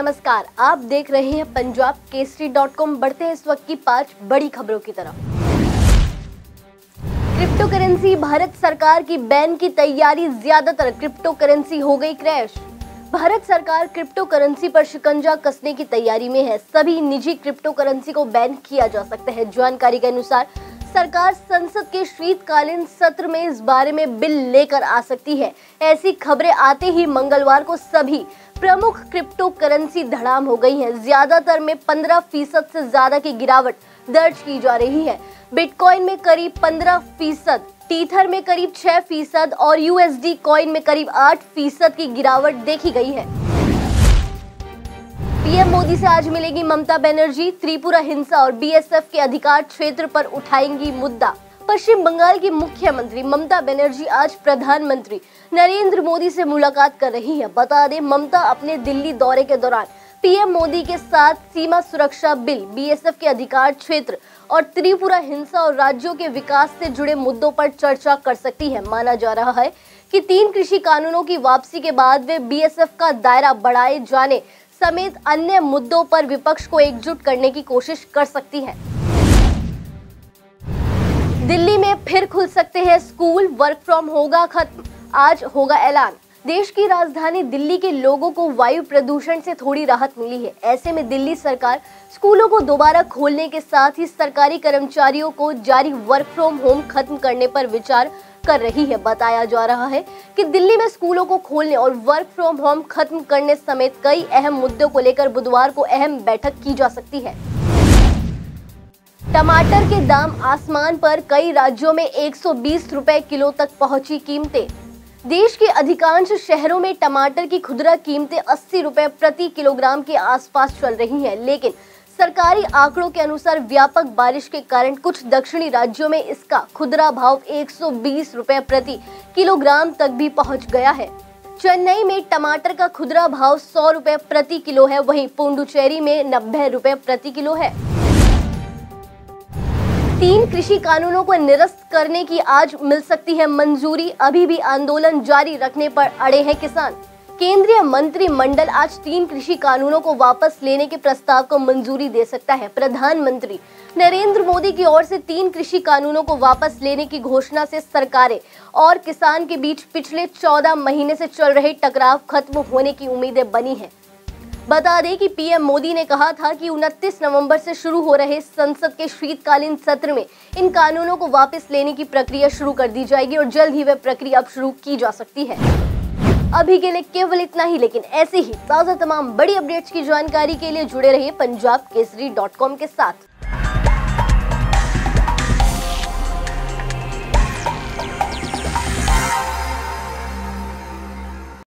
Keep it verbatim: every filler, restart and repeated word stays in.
नमस्कार, आप देख रहे हैं पंजाब केसरी डॉट कॉम। बढ़ते हैं इस वक्त की पांच बड़ी खबरों की तरफ। क्रिप्टो करेंसी, भारत सरकार की बैन की तैयारी, ज्यादातर क्रिप्टो करेंसी हो गई क्रैश। भारत सरकार क्रिप्टो करेंसी पर शिकंजा कसने की तैयारी में है। सभी निजी क्रिप्टो करेंसी को बैन किया जा सकता है। जानकारी के अनुसार सरकार संसद के शीतकालीन सत्र में इस बारे में बिल लेकर आ सकती है। ऐसी खबरें आते ही मंगलवार को सभी प्रमुख क्रिप्टो करेंसी धड़ाम हो गई हैं। ज्यादातर में पंद्रह फीसद से ज्यादा की गिरावट दर्ज की जा रही है। बिटकॉइन में करीब पंद्रह फीसद, टीथर में करीब छह फीसद और यूएसडी कॉइन में करीब आठ फीसद की गिरावट देखी गई है। पीएम मोदी से आज मिलेगी ममता बनर्जी। त्रिपुरा हिंसा और बीएसएफ के अधिकार क्षेत्र पर उठाएंगी मुद्दा। पश्चिम बंगाल की मुख्यमंत्री ममता बनर्जी आज प्रधानमंत्री नरेंद्र मोदी से मुलाकात कर रही हैं। बता दें, ममता अपने दिल्ली दौरे के दौरान पीएम मोदी के साथ सीमा सुरक्षा बिल, बीएसएफ के अधिकार क्षेत्र और त्रिपुरा हिंसा और राज्यों के विकास से जुड़े मुद्दों पर चर्चा कर सकती है। माना जा रहा है कि तीन कृषि कानूनों की वापसी के बाद वे बीएसएफ का दायरा बढ़ाए जाने समेत अन्य मुद्दों पर विपक्ष को एकजुट करने की कोशिश कर सकती है। दिल्ली में फिर खुल सकते हैं स्कूल, वर्क फ्रॉम होगा खत्म, आज होगा ऐलान। देश की राजधानी दिल्ली के लोगों को वायु प्रदूषण से थोड़ी राहत मिली है। ऐसे में दिल्ली सरकार स्कूलों को दोबारा खोलने के साथ ही सरकारी कर्मचारियों को जारी वर्क फ्रॉम होम खत्म करने पर विचार कर रही है। बताया जा रहा है कि दिल्ली में स्कूलों को खोलने और वर्क फ्रॉम होम खत्म करने समेत कई अहम मुद्दों को लेकर बुधवार को अहम बैठक की जा सकती है। टमाटर के दाम आसमान पर, कई राज्यों में एक सौ बीस रुपए किलो तक पहुंची कीमतें। देश के अधिकांश शहरों में टमाटर की खुदरा कीमतें अस्सी रुपए प्रति किलोग्राम के आसपास चल रही हैं, लेकिन सरकारी आंकड़ों के अनुसार व्यापक बारिश के कारण कुछ दक्षिणी राज्यों में इसका खुदरा भाव एक सौ बीस रुपए प्रति किलोग्राम तक भी पहुंच गया है। चेन्नई में टमाटर का खुदरा भाव सौ रुपए प्रति किलो है, वहीं पुडुचेरी में नब्बे रुपए प्रति किलो है। तीन कृषि कानूनों को निरस्त करने की आज मिल सकती है मंजूरी। अभी भी आंदोलन जारी रखने पर अड़े हैं किसान। केंद्रीय मंत्रिमंडल आज तीन कृषि कानूनों को वापस लेने के प्रस्ताव को मंजूरी दे सकता है। प्रधानमंत्री नरेंद्र मोदी की ओर से तीन कृषि कानूनों को वापस लेने की घोषणा से सरकारें और किसान के बीच पिछले चौदह महीने से चल रहे टकराव खत्म होने की उम्मीदें बनी हैं। बता दें कि पीएम मोदी ने कहा था कि उनतीस नवंबर से शुरू हो रहे संसद के शीतकालीन सत्र में इन कानूनों को वापस लेने की प्रक्रिया शुरू कर दी जाएगी और जल्द ही वह प्रक्रिया अब शुरू की जा सकती है। अभी के लिए केवल इतना ही, लेकिन ऐसे ही ताज़ा तमाम बड़ी अपडेट्स की जानकारी के लिए जुड़े रहिए पंजाब केसरी डॉट कॉम के साथ।